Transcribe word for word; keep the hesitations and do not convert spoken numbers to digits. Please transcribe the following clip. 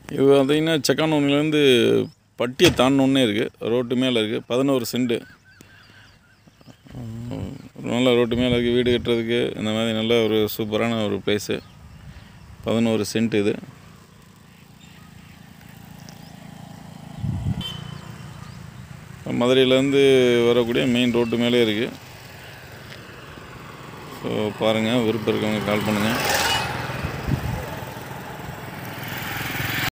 இது பார்த்திங்கன்னா செக்கானூர்லேருந்து பட்டியை தாண்டினோன்னே இருக்குது, ரோட்டு மேலே இருக்குது. பதினோரு சென்ட்டு நல்ல ரோட்டு மேலே இருக்குது. வீடு கட்டுறதுக்கு இந்த மாதிரி நல்ல ஒரு சூப்பரான ஒரு ப்ளேஸு. பதினோரு சென்ட் இது. மதுரையிலேருந்து வரக்கூடிய மெயின் ரோட்டு மேலே இருக்குது. ஸோ பாருங்கள், விருப்பம் இருக்கவங்க கால் பண்ணுங்கள்.